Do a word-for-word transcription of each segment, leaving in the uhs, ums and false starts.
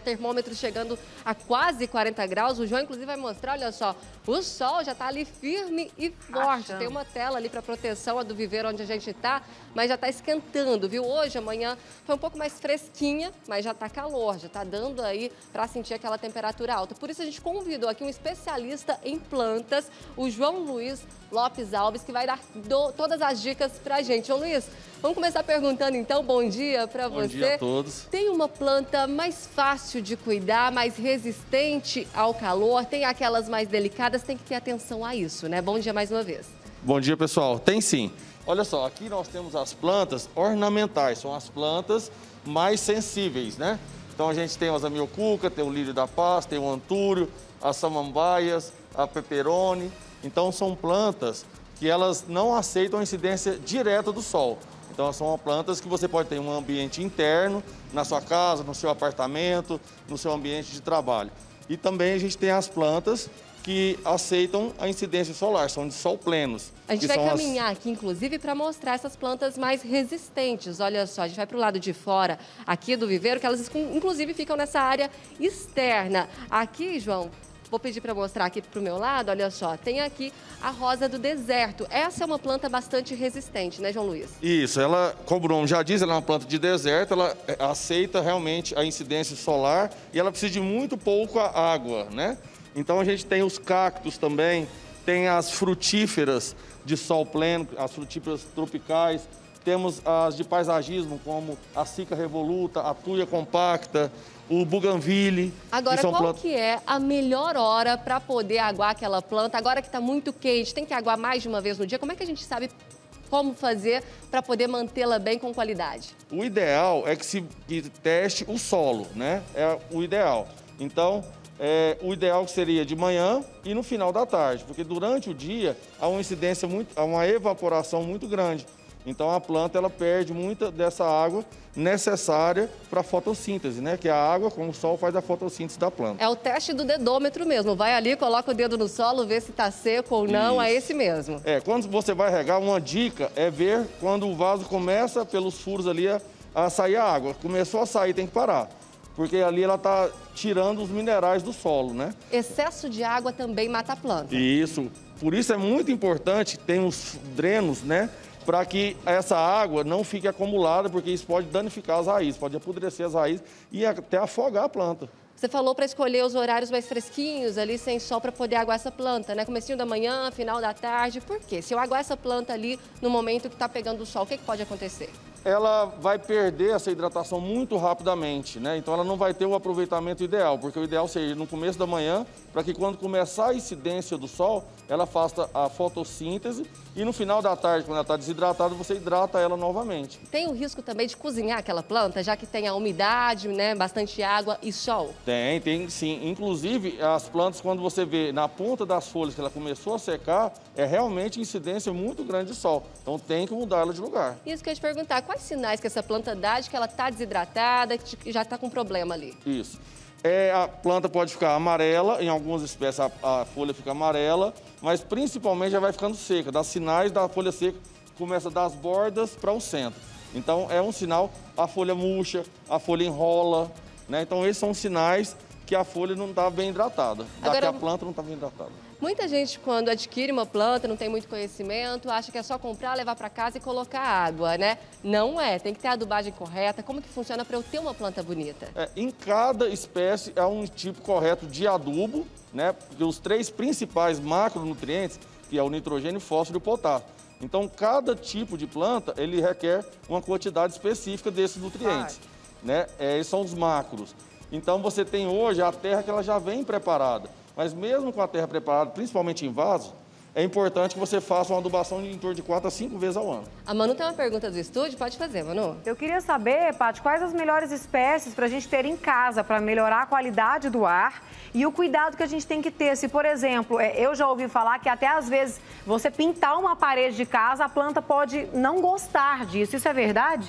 Termômetro chegando a quase quarenta graus. O João, inclusive, vai mostrar, olha só, o sol já está ali firme e forte. Achando. Tem uma tela ali para proteção, a do viveiro onde a gente está, mas já está esquentando, viu? Hoje, amanhã, foi um pouco mais fresquinha, mas já está calor, já está dando aí para sentir aquela temperatura alta. Por isso, a gente convidou aqui um especialista em plantas, o João Luiz Lopes Alves, que vai dar do, todas as dicas para a gente. João Luiz, vamos começar perguntando, então, bom dia para você. Bom dia a todos. Tem uma planta mais fácil de cuidar, mais resistente ao calor, tem aquelas mais delicadas, tem que ter atenção a isso, né? Bom dia mais uma vez. Bom dia, pessoal. Tem sim. Olha só, aqui nós temos as plantas ornamentais, são as plantas mais sensíveis, né? Então a gente tem as amiocuca, tem o lírio da paz, tem o antúrio, as samambaias, a peperone. Então são plantas que elas não aceitam a incidência direta do sol. Então, são plantas que você pode ter em um ambiente interno, na sua casa, no seu apartamento, no seu ambiente de trabalho. E também a gente tem as plantas que aceitam a incidência solar, são de sol plenos. A gente que vai são caminhar as... aqui, inclusive, para mostrar essas plantas mais resistentes. Olha só, a gente vai para o lado de fora aqui do viveiro, que elas, inclusive, ficam nessa área externa. Aqui, João... Vou pedir para mostrar aqui para o meu lado, olha só, tem aqui a rosa do deserto. Essa é uma planta bastante resistente, né, João Luiz? Isso, ela, como o Bruno já diz, ela é uma planta de deserto, ela aceita realmente a incidência solar e ela precisa de muito pouco água, né? Então a gente tem os cactos também, tem as frutíferas de sol pleno, as frutíferas tropicais, temos as de paisagismo, como a cica revoluta, a tuia compacta, o buganville. Agora, que são qual plantas... que é a melhor hora para poder aguar aquela planta? Agora que está muito quente, tem que aguar mais de uma vez no dia, como é que a gente sabe como fazer para poder mantê-la bem com qualidade? O ideal é que se que teste o solo, né? É o ideal. Então, é, o ideal seria de manhã e no final da tarde, porque durante o dia há uma incidência, muito, há uma evaporação muito grande. Então a planta ela perde muita dessa água necessária para a fotossíntese, né? Que a água com o sol faz a fotossíntese da planta. É o teste do dedômetro mesmo. Vai ali, coloca o dedo no solo, vê se está seco ou não. Isso. É esse mesmo. É, quando você vai regar, uma dica é ver quando o vaso começa pelos furos ali a, a sair a água. Começou a sair, tem que parar. Porque ali ela está tirando os minerais do solo, né? Excesso de água também mata a planta. Isso. Por isso é muito importante, tem os drenos, né? Para que essa água não fique acumulada, porque isso pode danificar as raízes, pode apodrecer as raízes e até afogar a planta. Você falou para escolher os horários mais fresquinhos, ali sem sol, para poder aguar essa planta, né? Comecinho da manhã, final da tarde. Por quê? Se eu aguar essa planta ali no momento que está pegando o sol, o que, que pode acontecer? Ela vai perder essa hidratação muito rapidamente, né? Então ela não vai ter o aproveitamento ideal, porque o ideal seria no começo da manhã, para que quando começar a incidência do sol, ela faça a fotossíntese e no final da tarde, quando ela está desidratada, você hidrata ela novamente. Tem o risco também de cozinhar aquela planta, já que tem a umidade, né? Bastante água e sol? Tem, tem sim. Inclusive, as plantas, quando você vê na ponta das folhas que ela começou a secar, é realmente incidência muito grande de sol. Então tem que mudar ela de lugar. Isso que eu ia te perguntar, quais sinais que essa planta dá de que ela está desidratada, que já está com problema ali? Isso. É, a planta pode ficar amarela, em algumas espécies a, a folha fica amarela, mas principalmente já vai ficando seca. Dá sinais da folha seca, começa das bordas para o centro. Então é um sinal, a folha murcha, a folha enrola, né? Então esses são sinais que a folha não está bem hidratada, Agora, que a planta não está bem hidratada. Muita gente, quando adquire uma planta, não tem muito conhecimento, acha que é só comprar, levar para casa e colocar água, né? Não é, tem que ter a adubagem correta. Como que funciona para eu ter uma planta bonita? É, em cada espécie há um tipo correto de adubo, né? Porque os três principais macronutrientes, que é o nitrogênio, fósforo e o potássio. Então, cada tipo de planta, ele requer uma quantidade específica desses nutrientes, né? É, esses são os macros. Então, você tem hoje a terra que ela já vem preparada. Mas mesmo com a terra preparada, principalmente em vaso, é importante que você faça uma adubação de em torno de quatro a cinco vezes ao ano. A Manu tem uma pergunta do estúdio, pode fazer, Manu. Eu queria saber, Paty, quais as melhores espécies para a gente ter em casa para melhorar a qualidade do ar e o cuidado que a gente tem que ter. Se, por exemplo, eu já ouvi falar que até às vezes você pintar uma parede de casa, a planta pode não gostar disso. Isso é verdade?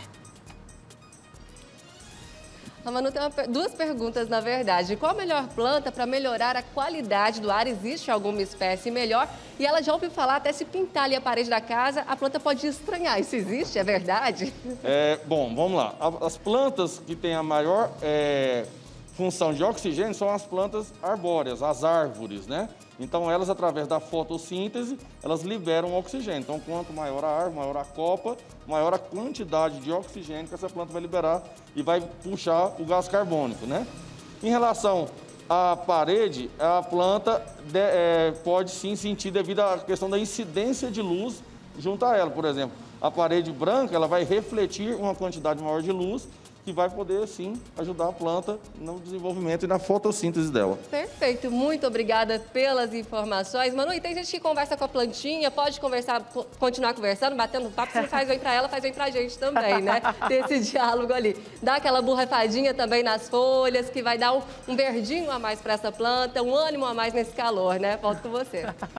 A Manu tem uma, duas perguntas, na verdade. Qual a melhor planta para melhorar a qualidade do ar? Existe alguma espécie melhor? E ela já ouviu falar, até se pintar ali a parede da casa, a planta pode estranhar. Isso existe? É verdade? É, bom, vamos lá. As plantas que têm a maior é, função de oxigênio são as plantas arbóreas, as árvores, né? Então, elas, através da fotossíntese, elas liberam oxigênio. Então, quanto maior a árvore, maior a copa, maior a quantidade de oxigênio que essa planta vai liberar e vai puxar o gás carbônico, né? Em relação à parede, a planta de, é, pode sim sentir devido à questão da incidência de luz junto a ela. Por exemplo, a parede branca, ela vai refletir uma quantidade maior de luz que vai poder, sim, ajudar a planta no desenvolvimento e na fotossíntese dela. Perfeito, muito obrigada pelas informações. Manu, e tem gente que conversa com a plantinha, pode conversar, continuar conversando, batendo papo, se não faz bem pra ela, faz bem pra gente também, né? Ter esse diálogo ali. Dá aquela borrifadinha também nas folhas, que vai dar um, um verdinho a mais pra essa planta, um ânimo a mais nesse calor, né? Volto com você.